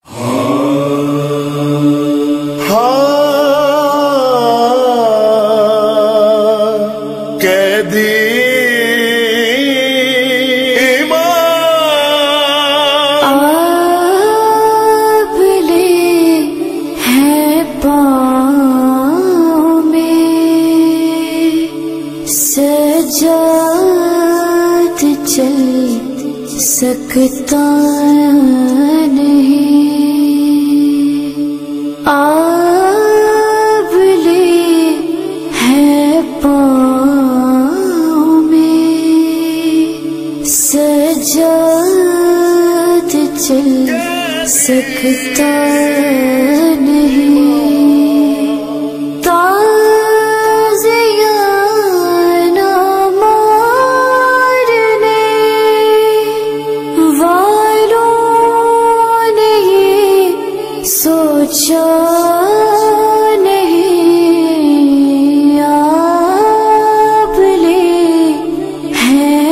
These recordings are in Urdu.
سجاد چل سکتا نہیں، آب لے ہے پاؤں میں، سجاد چل سکتا نہیں، سوچا نہیں، آپ لے ہیں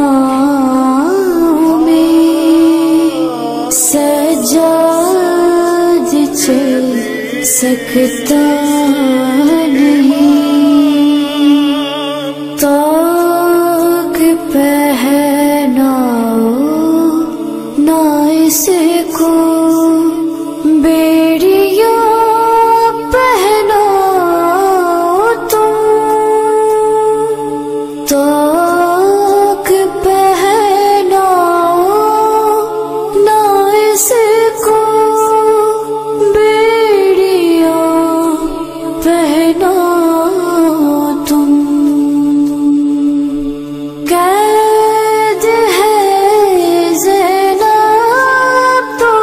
پاؤں میں، سجاد چل سکتا نہیں، تاک پہناؤ نہ اس کو، بیڑیاں پہنو تم، تاک پہناؤ نہ اس کو، بیڑیاں پہنو تم، قید ہے زینب تو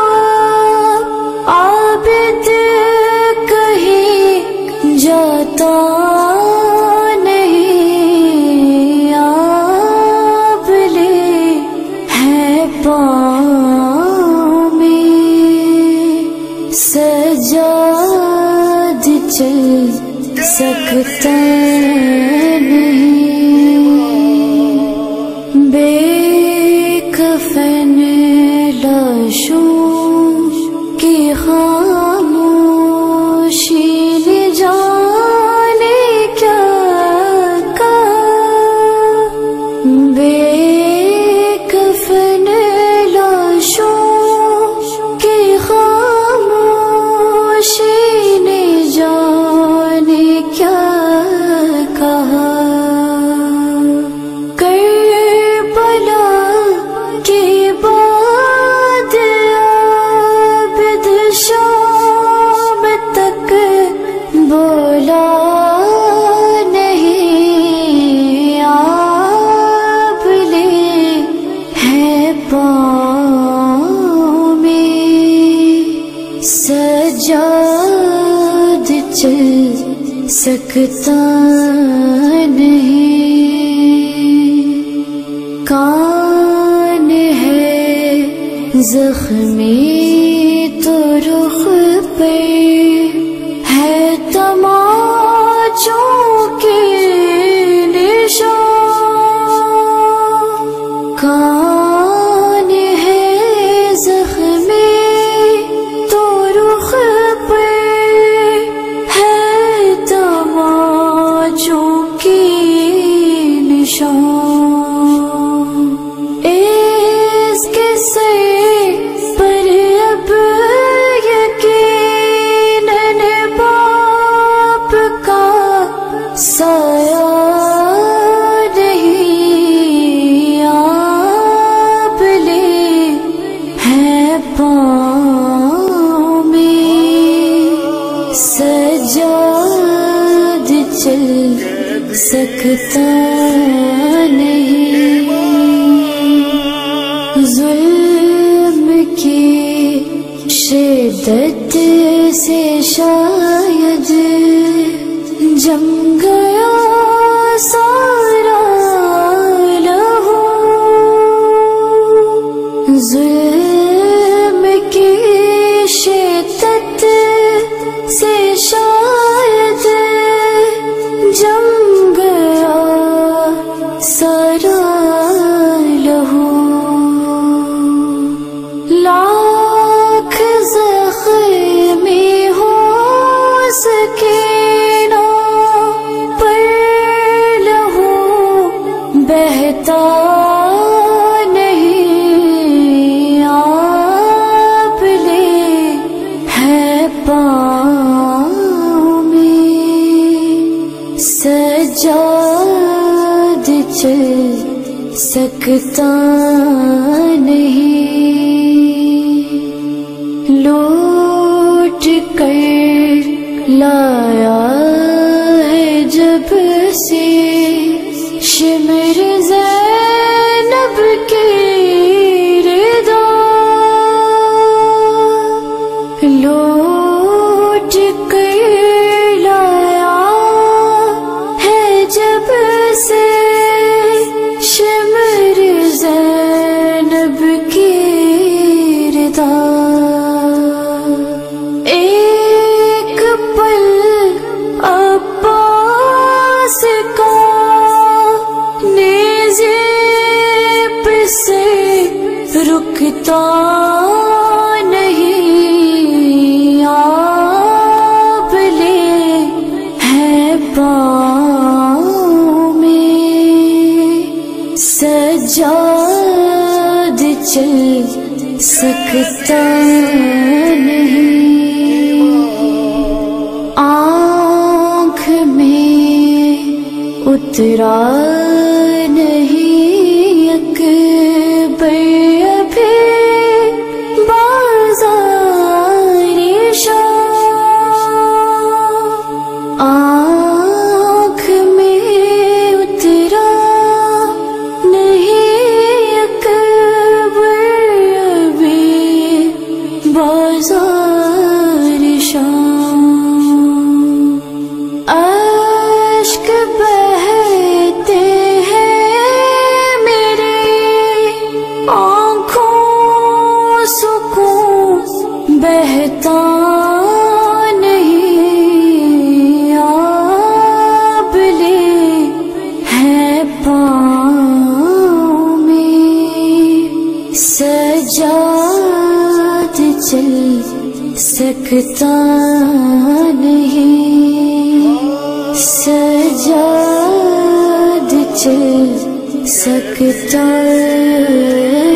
عابد کہیں جاتا نہیں، آپ لے ہیں پاؤں میں، سجاد چل سکتا نہیں، بے کفن لاشوں کی خاموشی نے جانے کیا کہا، بے کفن لاشوں کی خاموشی نے جانے کیا کہا، کربلا کی بات عابد شام تک بولا نہیں، آپ لے ہیں پاؤں میں، سجاد چل سکتا نہیں، کان ہے زخمی تو رخ پہ ہے تماچوں کے نشان، کان ہے زخمی تو رخ پہ ہے تماچوں کے نشان، اس کے سر پر اب یقیناً باپ کا سایہ نہیں، آپ لے ہیں پاؤں میں، سجاد چل سکتا نہیں، ظلم کی شدت سے شاید جم گیا سارا لہو، ظلم کی شدت سے شاید جم گیا سارا لہو، لاکھ سکتا نہیں، لوٹ کر لایا ہے جب سے شمر زینب کی رضا، لوٹ کر لایا ہے جب سے شمر زینب کی رضا، ایک پل عباس کا نیزے پہ سے رکتا نہیں، آپ لے ہیں پاؤں میں، سجاد چل سکتا نہیں، آنکھ میں اترا نہیں اکبر ابھی بازار شام، آنکھ میں اترا نہیں اکبر ابھی بازار شام، اشک بہتے ہیں میری آنکھوں، سکون بہتا نہیں، آپ لے ہیں پاؤں میں، سجاد چل سکتا نہیں، سجاد چل سکتا